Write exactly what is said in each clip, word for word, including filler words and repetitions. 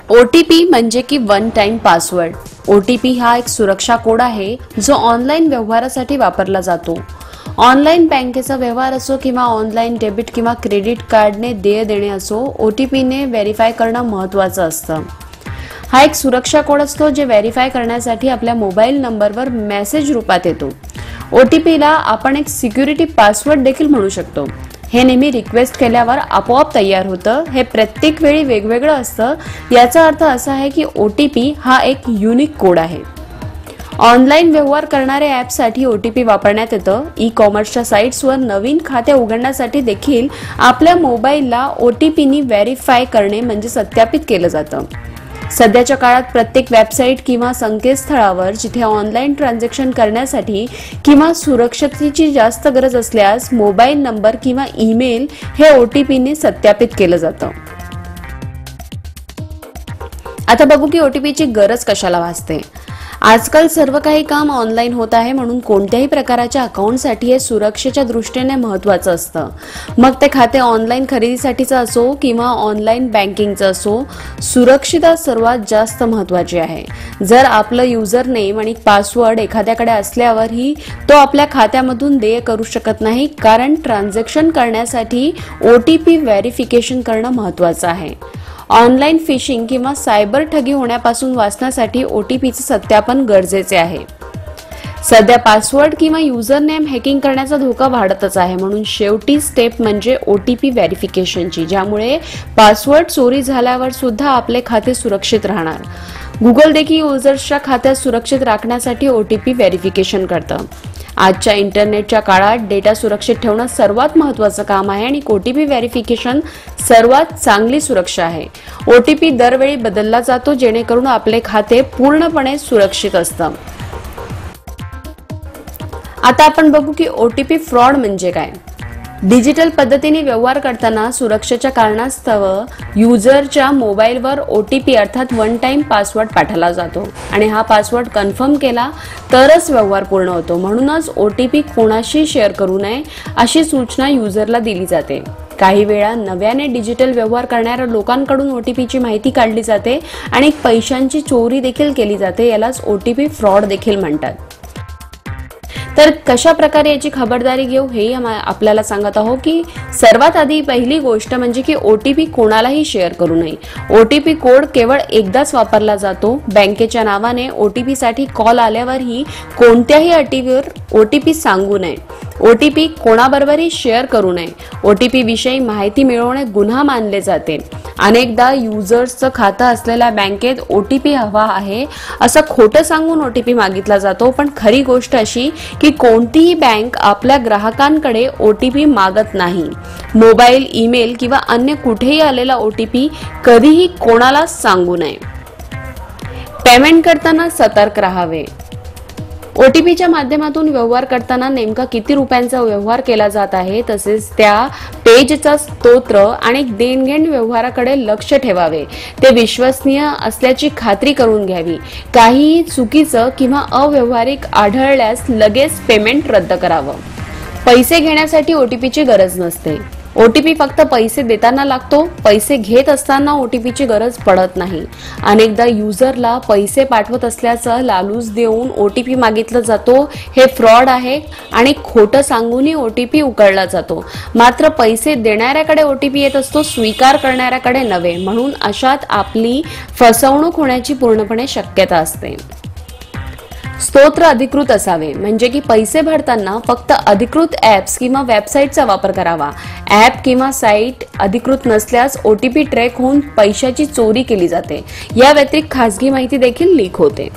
ओ T P म्हणजे की one time password. O T P हा एक सुरक्षा कोड आहे जो ऑनलाईन व्यवहारासाठी वापरला जातो. ऑनलाईन बँकेचा व्यवहार असो किंवा ऑनलाईन डेबिट किंवा क्रेडिट कार्डने देय देणे असो, ओ टी पीने व्हेरीफाय करणं महत्त्वाचं असतं. हा एक सुरक्षा कोड असतो जे व्हेरीफाय करण्यासाठी आपल्या मोबाईल नंबरवर मेसेज रूपात येतो. ओ टी पीला आपण एक सिक्युरिटी पासवर्ड देखील म्हणू शकतो. हे नेहमी रिक्वेस्ट केल्यावर आपोआप तयार होतं. हे प्रत्येक वेळी वेगवेगळं असतं. याचा अर्थ असा आहे की ओ टी पी हा एक युनिक कोड आहे. ऑनलाईन व्यवहार करणाऱ्या ॲपसाठी ओ टी पी वापरण्यात येतं. ई कॉमर्सच्या साईट्सवर नवीन खाते उघडण्यासाठी देखील आपल्या मोबाईलला ओ टी पीनी व्हेरीफाय करणे म्हणजे सत्यापित केलं जातं. सध्याच्या काळात प्रत्येक वेबसाईट किंवा संकेतस्थळावर जिथे ऑनलाईन ट्रान्झॅक्शन करण्यासाठी किंवा सुरक्षतेची जास्त गरज असल्यास मोबाईल नंबर किंवा ईमेल हे ओ टी पीने सत्यापित केलं जातं. आता बघू की ओ टी पीची गरज कशाला भासते. आजकाल सर्व काही काम ऑनलाईन होत आहे, म्हणून कोणत्याही प्रकारच्या अकाउंटसाठी हे सुरक्षेच्या दृष्टीने महत्त्वाचं असतं. मग ते खाते ऑनलाईन खरेदीसाठीचं असो किंवा ऑनलाईन बँकिंगचं असो, सुरक्षितता सर्वात जास्त महत्त्वाची आहे. जर आपलं युजर नेम आणि पासवर्ड एखाद्याकडे असल्यावरही तो आपल्या खात्यामधून देय करू शकत नाही, कारण ट्रान्झॅक्शन करण्यासाठी ओ टी पी व्हेरिफिकेशन करणं महत्त्वाचं आहे. ऑनलाईन फिशिंग किंवा सायबर ठगी होण्यापासून वाचण्यासाठी ओ टी पीचे सत्यापन गरजेचे आहे. सध्या पासवर्ड किंवा युजर नेम हॅकिंग करण्याचा धोका वाढतच आहे, म्हणून शेवटी स्टेप म्हणजे ओ टी पी व्हेरिफिकेशनची, ज्यामुळे पासवर्ड चोरी झाल्यावर सुद्धा आपले खाते सुरक्षित राहणार. गुगल देखील युजर्सच्या खात्यात सुरक्षित राखण्यासाठी ओ टी पी व्हेरिफिकेशन करतं. आजच्या इंटरनेटच्या काळात डेटा सुरक्षित ठेवणं सर्वात महत्त्वाचं काम आहे आणि ओ टी पी व्हेरिफिकेशन सर्वात चांगली सुरक्षा आहे. ओ टी पी दरवेळी बदलला जातो जेणेकरून आपले खाते पूर्णपणे सुरक्षित असतं. आता आपण बघू की ओ टी पी फ्रॉड म्हणजे काय. डिजिटल पद्धतीने व्यवहार करताना सुरक्षेच्या कारणास्तव युजरच्या मोबाईलवर ओ टी पी अर्थात वन टाइम पासवर्ड पाठवला जातो आणि हा पासवर्ड कन्फर्म केला तरच व्यवहार पूर्ण होतो. म्हणूनच ओ टी पी कोणाशी शेअर करू नये अशी सूचना युजरला दिली जाते. काही वेळा नव्याने डिजिटल व्यवहार करणाऱ्या लोकांकडून ओ टी पीची माहिती काढली जाते आणि पैशांची चोरी देखील केली जाते. यालाच ओ टी पी फ्रॉड देखील म्हणतात. तर कशा प्रकारे याची खबरदारी घेऊ हे आपल्याला सांगत आहोत की सर्वात आधी पहिली गोष्ट म्हणजे की ओ टी पी कोणालाही शेअर करू नये. ओ टी पी कोड केवळ एकदाच वापरला जातो. बँकेच्या नावाने ओ टी पी साठी कॉल आल्यावरही कोणत्याही अटीवर ओ टी पी सांगू नये. ओ टी पी कोणाबरोबरही शेअर करू नये. ओ टी पी विषयी माहिती मिळवणे गुन्हा मानले जाते. अनेकदा युजर्सचं खातं असलेल्या बँकेत ओ टी पी हवा आहे असं खोटं सांगून ओ टी पी मागितला जातो, पण खरी गोष्ट अशी की कोणतीही बँक आपल्या ग्राहकांकडे ओ टी पी मागत नाही. मोबाईल, ईमेल किंवा अन्य कुठेही आलेला ओ टी पी कधीही कोणालाच सांगू नये. पेमेंट करताना सतर्क राहावे. ओ टी पीच्या माध्यमातून व्यवहार करताना नेमका किती रुपयांचा व्यवहार केला जात आहे, तसेच त्या पेजचा स्तोत्र आणि देणघेण व्यवहाराकडे लक्ष ठेवावे. ते विश्वसनीय असल्याची खात्री करून घ्यावी. काहीही चुकीचं किंवा अव्यवहारिक आढळल्यास लगेच पेमेंट रद्द करावं. पैसे घेण्यासाठी ओ टी पीची गरज नसते. ओ टी पी फक्त पैसे देताना लागतो. पैसे घेत असताना ओ टी पीची गरज पडत नाही. अनेकदा युजरला पैसे पाठवत असल्याचं लालूच देऊन ओ टी पी मागितलं जातो. हे फ्रॉड आहे आणि खोटं सांगूनही ओ टी पी उकळला जातो. मात्र पैसे देणाऱ्याकडे ओ टी पी येत असतो, स्वीकार करणाऱ्याकडे नव्हे. म्हणून अशात आपली फसवणूक होण्याची पूर्णपणे शक्यता असते. स्तोत्र अधिकृत असावे, म्हणजे की पैसे भरताना फक्त अधिकृत ॲप्स किंवा वेबसाईटचा वापर करावा. ॲप किंवा साईट अधिकृत नसल्यास ओ टी पी ट्रॅक होऊन पैशाची चोरी केली जाते. या व्यतिरिक्त खासगी माहिती देखील लीक होते.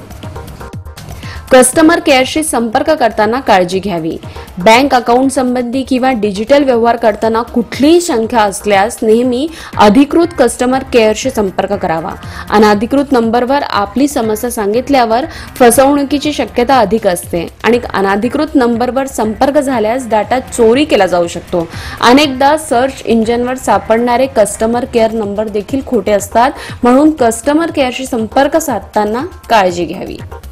कस्टमर केअरशी संपर्क करताना काळजी घ्यावी. बँक अकाउंट संबंधी किंवा डिजिटल व्यवहार करताना कुठलीही शंका असल्यास नेहमी अधिकृत कस्टमर केअरशी संपर्क करावा. अनधिकृत नंबरवर आपली समस्या सांगितल्यावर फसवणुकीची शक्यता अधिक असते आणि अनधिकृत नंबरवर संपर्क झाल्यास डाटा चोरी केला जाऊ शकतो. अनेकदा सर्च इंजिनवर सापडणारे कस्टमर केअर नंबर देखील खोटे असतात, म्हणून कस्टमर केअरशी संपर्क साधताना काळजी घ्यावी.